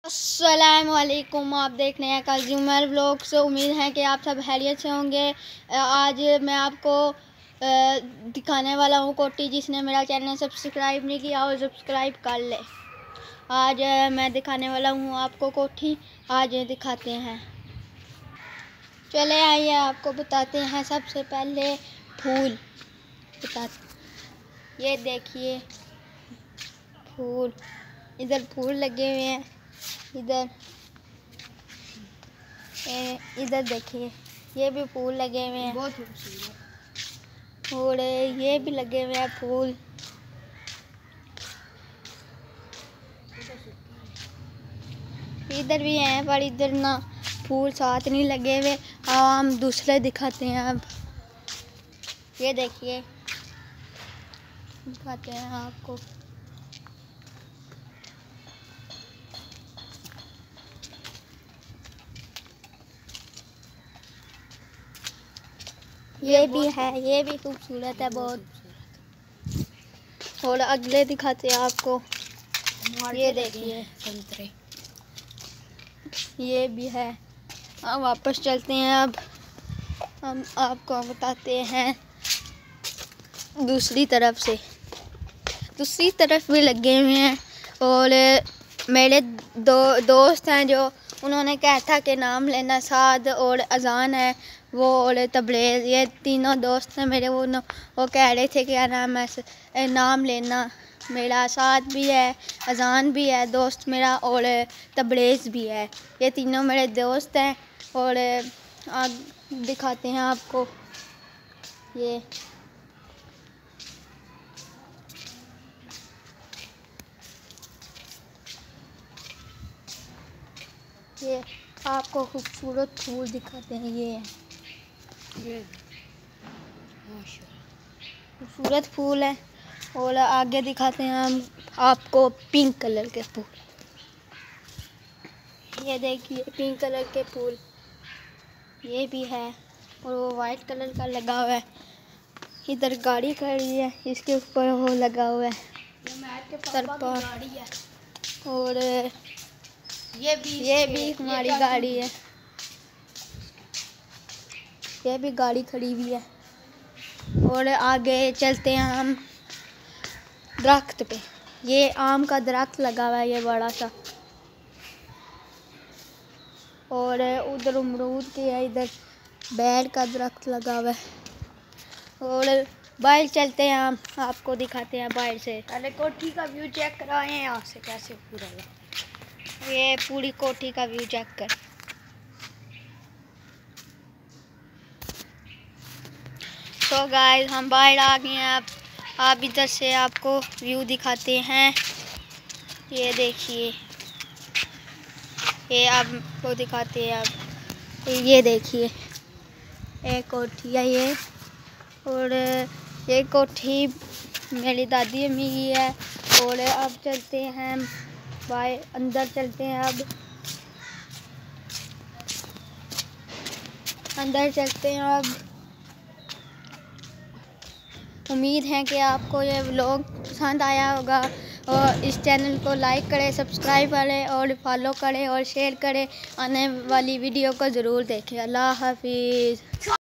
अस्सलामुअलैकुम। आप देख रहे हैं कंज्यूमर व्लॉग्स। उम्मीद है कि आप सब खैरियत से होंगे। आज मैं आपको दिखाने वाला हूँ कोठी। जिसने मेरा चैनल सब्सक्राइब नहीं किया और सब्सक्राइब कर ले। आज मैं दिखाने वाला हूँ आपको कोठी। आज दिखाते हैं, चले आइए आपको बताते हैं। सबसे पहले फूल बताते, ये देखिए फूल, इधर फूल लगे हुए हैं, इधर देखिए ये भी फूल लगे हुए हैं, बहुत खूबसूरत। और ये भी लगे हुए हैं फूल। इधर भी हैं पर इधर ना फूल साथ नहीं लगे हुए। हम दूसरे दिखाते हैं। अब ये देखिए दिखाते हैं आपको। ये भी है, ये भी खूबसूरत है बहुत। और अगले दिखाते हैं आपको। ये देखिए संतरे, ये भी है। अब वापस चलते हैं। अब हम आपको बताते हैं दूसरी तरफ भी लगे हुए हैं। और मेरे दोस्त हैं जो, उन्होंने कहा था कि नाम लेना। साद और अजान है वो, और तबरेज़, ये तीनों दोस्त हैं मेरे। वो कह रहे थे कि नाम लेना। मेरा साद भी है, अजान भी है दोस्त मेरा, और तबरेज़ भी है। ये तीनों मेरे दोस्त हैं। और आप दिखाते हैं आपको। ये आपको खूबसूरत फूल दिखाते हैं। ये खूबसूरत फूल है। और आगे दिखाते हैं हम आपको पिंक कलर के फूल। ये देखिए पिंक कलर के फूल, ये भी है। और वो वाइट कलर का लगा हुआ है। इधर गाड़ी खड़ी है, इसके ऊपर वो लगा हुआ है गाड़ी है। और ये भी हमारी गाड़ी है। ये भी गाड़ी खड़ी हुई है। और आगे चलते हैं हम दरख्त पे। ये आम का दरख्त लगा हुआ है, ये बड़ा सा। और उधर अमरूद के है, इधर बैर का दरख्त लगा हुआ है। और बाहर चलते हैं, हम आपको दिखाते हैं बाहर से। पहले कोठी का व्यू चेक कराएं यहाँ से, कैसे पूरा है। ये पूरी कोठी का व्यू चेक कर। तो गाइस हम बाहर आ गए हैं। आप इधर से आपको व्यू दिखाते हैं। ये देखिए, ये आपको दिखाते हैं। अब ये देखिए एक कोठी है ये। और ये कोठी मेरी दादी अम्मी की है। और अब चलते हैं बाहर, अंदर चलते हैं। अब अंदर चलते हैं। अब उम्मीद है कि आपको ये व्लॉग पसंद आया होगा। और इस चैनल को लाइक करें, सब्सक्राइब करें और फॉलो करें और शेयर करें। आने वाली वीडियो को ज़रूर देखें। अल्लाह हाफिज़।